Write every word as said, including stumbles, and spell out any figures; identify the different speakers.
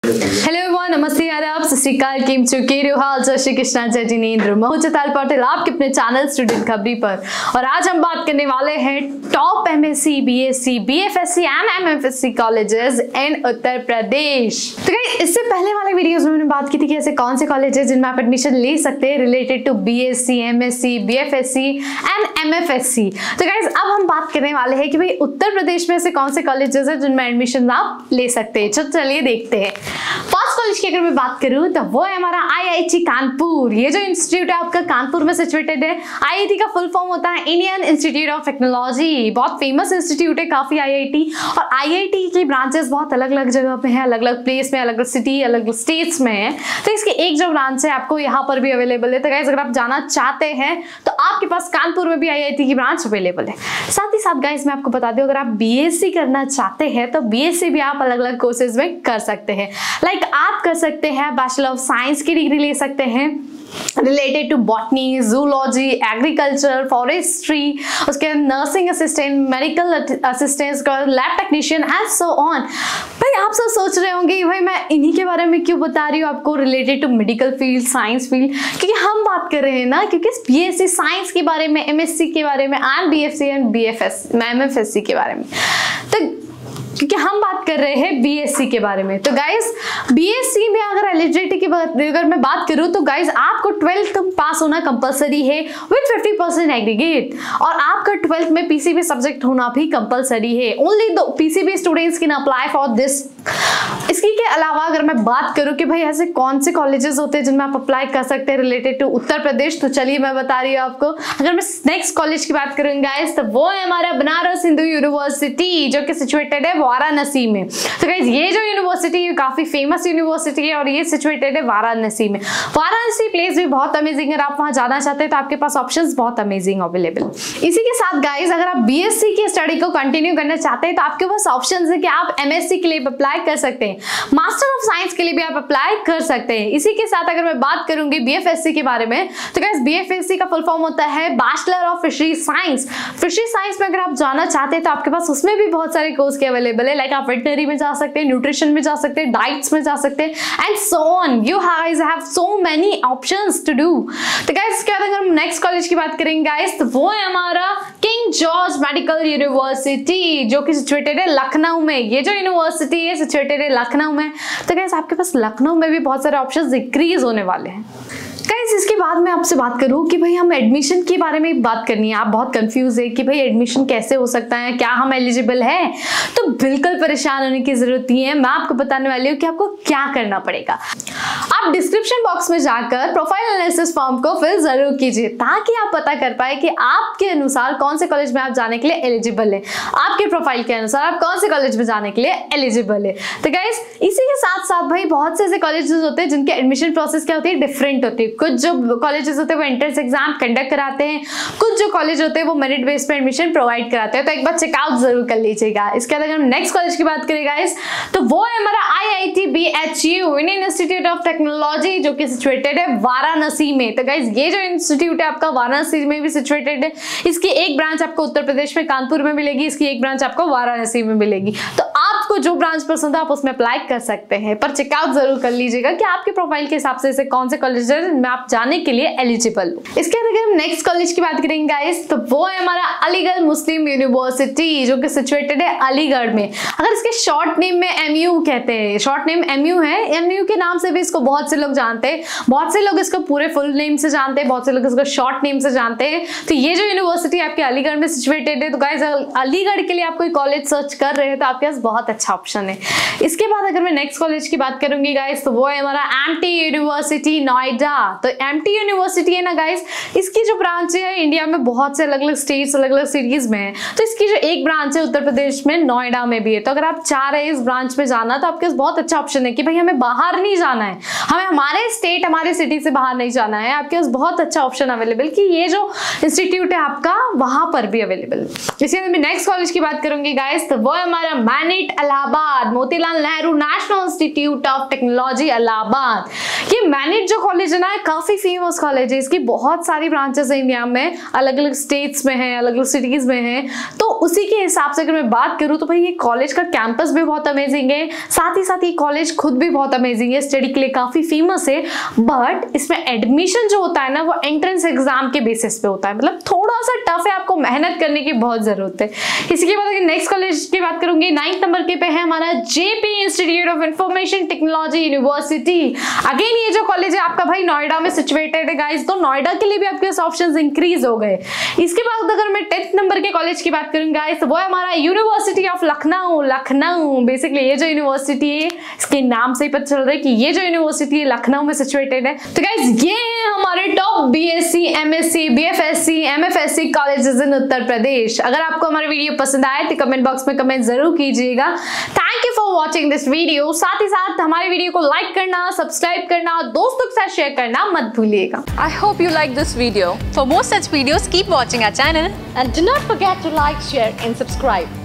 Speaker 1: Hello everyone, नमस्ते आदाब, सत श्री अकाल, केम छो, केरे हो हाल, जय श्री कृष्ण, जय जिनेंद्र। मैं चैताल पाटिल आपके अपने चैनल स्टूडेंट खबरी पर, और आज हम बात करने वाले हैं top MSc, BSc, BFSc and MFSc colleges in Uttar Pradesh. तो गाइस, इससे पहले वाले वीडियोस में मैंने बात की थी कि ऐसे कौन से कॉलेजेस जिनमें आप एडमिशन ले सकते हैं related to BSc, MSc, BFSc and MFSc. तो गाइस, अब हम बात करने वाले हैं कि भाई उत्तर प्रदेश में ऐसे कौन से कॉलेजेस हैं जिनमें एडमिशन आप ले सकते हैं। चलो चलिए देखते हैं। फर्स्ट कॉलेज की अगर मैं बात करूं तो वो है हमारा आईआईटी कानपुर। ये जो इंस्टीट्यूट है आपका कानपुर में सिचुएटेड है। आईआईटी का फुल फॉर्म होता है इंडियन इंस्टीट्यूट ऑफ टेक्नोलॉजी। बहुत फेमस इंस्टीट्यूट है काफी आईआईटी, और आईआईटी की ब्रांचेस बहुत अलग अलग जगह पे है, अलग अलग प्लेस में, अलग अलग सिटी, अलग अलग स्टेट्स में है। तो इसकी एक जो ब्रांच है आपको यहाँ पर भी अवेलेबल है। तो गाइस, अगर आप जाना चाहते हैं तो आपके पास कानपुर में भी आईआईटी की ब्रांच अवेलेबल है। साथ ही साथ गाइस, मैं आपको बता दूं, अगर आप बीएससी करना चाहते हैं तो बीएससी भी आप अलग अलग कोर्सेज में कर सकते हैं। लाइक आप कर सकते हैं बैचलर ऑफ साइंस की डिग्री ले सकते हैं related to botany, zoology, agriculture, forestry, उसके nursing assistant, medical assistant, lab technician and so on. भाई आप सब सोच रहे होंगे भाई मैं इन्हीं के बारे में क्यों बता रही हूँ आपको related to medical field, science field, क्योंकि हम बात कर रहे हैं ना, क्योंकि बीएससी साइंस के बारे में, एमएससी के बारे में and BFC and BFS MFSc के बारे में, तो क्योंकि हम बात कर रहे हैं बीएससी के बारे में। तो गाइस, बीएससी में अगर एलिजिबिलिटी की बात अगर मैं बात करूं तो गाइस, आपको ट्वेल्थ पास होना कंपलसरी है विद फिफ्टी परसेंट एग्रीगेट, और आपका ट्वेल्थ में पीसीबी सब्जेक्ट होना भी कंपलसरी है। Only the PCB students can apply for this. इसकी के अलावा अगर मैं बात करूं कि भाई ऐसे कौन से कॉलेजेस होते हैं जिनमें आप अप्लाई कर सकते हैं रिलेटेड टू उत्तर प्रदेश, तो चलिए मैं बता रही हूँ आपको। अगर मैं नेक्स्ट कॉलेज की बात करूँ गाइस, तो वो है हमारा बनारस हिंदू यूनिवर्सिटी, जो कि सिचुएटेड है वाराणसी में। तो गाइस, ये जो यूनिवर्सिटी काफी फेमस यूनिवर्सिटी है और ये सिचुएटेड है वाराणसी में। वाराणसी प्लेस भी बहुत अमेजिंग है। आप वहां जाना चाहते हैं तो आपके पास ऑप्शंस बहुत अमेजिंग अवेलेबल। इसी के साथ गाइस, अगर आप बीएससी की स्टडी को कंटिन्यू करना चाहते हैं तो आपके पास ऑप्शंस है कि आप एमएससी के लिए अप्लाई कर सकते हैं, मास्टर ऑफ साइंस के लिए भी आप अप्लाई कर सकते हैं। इसी के साथ अगर मैं बात करूंगी बीएफएससी के बारे में, तो गाइस बीएफएससी का फुल फॉर्म होता है bachelor of fishery science. Fishery science में अगर आप जाना चाहते हैं तो आपके पास उसमें भी बहुत सारे कोर्स के अवेलेबल है। लाइक आप वेटनरी में जा सकते हैं, न्यूट्रिशन में जा सकते हैं, डाइट्स में जा सकते हैं and so on. You guys have so many options to do. तो गाइस, इसके बाद अगर हम नेक्स्ट कॉलेज की बात करेंगे गाइस, तो वो है हमारा किंग जॉर्ज मेडिकल यूनिवर्सिटी, जो कि सिचुएटेड है लखनऊ में। ये जो यूनिवर्सिटी है सिचुएटेड है लखनऊ में। तो गाइस, आपके पास लखनऊ में भी बहुत सारे ऑप्शंस इंक्रीज होने वाले हैं। गाइस, इसके बाद मैं आपसे बात करूं कि भाई हम एडमिशन के बारे में बात करनी है। आप बहुत कंफ्यूज है कि भाई एडमिशन कैसे हो सकता है, क्या हम एलिजिबल है, तो बिल्कुल परेशान होने की जरूरत नहीं है। मैं आपको बताने वाली हूँ कि आपको क्या करना पड़ेगा। आप डिस्क्रिप्शन बॉक्स में जाकर प्रोफाइल एनालिसिस फॉर्म को फिल जरूर कीजिए, ताकि आप पता कर पाए कि आपके अनुसार कौन से कॉलेज में आप जाने के लिए एलिजिबल है, आपके प्रोफाइल के अनुसार आप कौन से कॉलेज में जाने के लिए एलिजिबल है। तो गाइस, इसी के साथ साथ भाई बहुत से ऐसे कॉलेजेस होते हैं जिनके एडमिशन प्रोसेस क्या होती है, डिफरेंट होती है। कुछ जो कॉलेजेस होते हैं वो एंट्रेंस एग्जाम कंडक्ट कराते हैं, कुछ जो कॉलेज होते हैं वो मेरिट बेस पे एडमिशन प्रोवाइड कराते हैं। तो एक बार चेकआउट जरूर कर लीजिएगा। इसके बाद अगर हम नेक्स्ट कॉलेज की बात करें गाइस, तो वो है हमारा IIT BHU, Indian Institute of Technology, जो कि सिचुएटेड है वाराणसी में। तो गाइस, ये जो इंस्टीट्यूट है आपका वाराणसी में भी सिचुएटेड है। इसकी एक ब्रांच आपको उत्तर प्रदेश में कानपुर में मिलेगी, इसकी एक ब्रांच आपको वाराणसी में मिलेगी। तो आपको जो ब्रांच पसंद है आप उसमें अप्लाई कर सकते हैं, पर चेकआउट जरूर कर लीजिएगा कि आपके प्रोफाइल के हिसाब से ऐसे कौन से कॉलेज है जिनमें आप जाने के लिए एलिजिबल हो। इसके बाद अगर हम नेक्स्ट कॉलेज की बात करेंगे गाइस, तो वो है हमारा अलीगढ़ मुस्लिम यूनिवर्सिटी, जो कि सिचुएटेड है अलीगढ़ में। अगर इसके शॉर्ट नेम में एमयू कहते हैं, शॉर्ट नेम एमयू है। एमयू के नाम से भी इसको बहुत से लोग जानते हैं, बहुत से लोग इसको पूरे फुल नेम से जानते हैं, बहुत से लोग इसको शॉर्ट नेम से जानते हैं। तो ये जो यूनिवर्सिटी आपके अलीगढ़ में सिचुएटेड है, तो गाइस अलीगढ़ के लिए आप कोई कॉलेज सर्च कर रहे हैं तो आपके पास बहुत अच्छा ऑप्शन है। इसके बाद अगर मैं नेक्स्ट कॉलेज की बात करूंगी गाइस, तो वो है हमारा एमटी यूनिवर्सिटी नोएडा। तो एमटी यूनिवर्सिटी है ना गाइस, इसकी जो ब्रांच है इंडिया में बहुत से अलग अलग स्टेट्स, अलग अलग सिटीज में है। तो इसकी जो एक ब्रांच है उत्तर प्रदेश में नोएडा में भी है। तो अगर आप चाह रहे हैं इस ब्रांच में जाना, तो आपके पास बहुत अच्छा ऑप्शन है कि भाई हमें बाहर नहीं जाना है, हमें हमारे स्टेट, हमारे सिटी से बाहर नहीं जाना है। आपके पास बहुत अच्छा ऑप्शन अवेलेबल कि ये जो इंस्टीट्यूट है आपका वहां पर भी अवेलेबल। इसके बाद मैं नेक्स्ट कॉलेज की बात करूंगी गाइस, तो वो है हमारा MANIT Allahabad, Motilal Nehru National Institute of Technology Allahabad. ये मैनिट जो कॉलेज है ना, काफी फेमस कॉलेज है। इसकी बहुत सारी ब्रांचेस है इंडिया में, अलग अलग स्टेट्स में है, अलग अलग सिटीज में है। तो उसी के हिसाब से अगर मैं बात करूं तो भाई ये कॉलेज का कैंपस भी बहुत अमेजिंग है। साथ ही साथ ये कॉलेज खुद भी बहुत अमेजिंग है, स्टडी के लिए काफी फेमस है, बट इसमें एडमिशन जो होता है ना वो एंट्रेंस एग्जाम के बेसिस पे होता है, मतलब थोड़ा सा टफ है, आपको मेहनत करने की बहुत जरूरत है। इसी के बाद अगर नेक्स्ट कॉलेज की बात करूंगी, नाइन्थ नंबर के पे है हमारा Jaypee Institute of Information Technology University. Again ये जो कॉलेज है आपका भाई नोएडा में सिचुएटेड है गाइस, तो नोएडा के लिए भी आपके ऑप्शंस इंक्रीज हो गए। इसके बाद अगर मैं टेंथ नंबर के कॉलेज की बात करूं गाइस, तो वो है हमारा University of Lucknow. Lucknow basically ये जो यूनिवर्सिटी है इसके नाम से ही पता चल रहा है कि ये जो यूनिवर्सिटी है लखनऊ में सिचुएटेड है। तो गाइस ये है हमारे top BSc, MSc, BFSc, MFSc colleges in Uttar Pradesh. अगर आपको हमारा वीडियो पसंद आए तो कमेंट बॉक्स में कमेंट जरूर कीजिएगा। Thank you for watching this video. साथ ही साथ हमारे वीडियो को लाइक करना, सब्सक्राइब करना, दोस्तों के साथ शेयर करना मत भूलिएगा।
Speaker 2: I hope you like this video. For more such videos, keep watching our channel
Speaker 3: And do not forget to like, share and subscribe.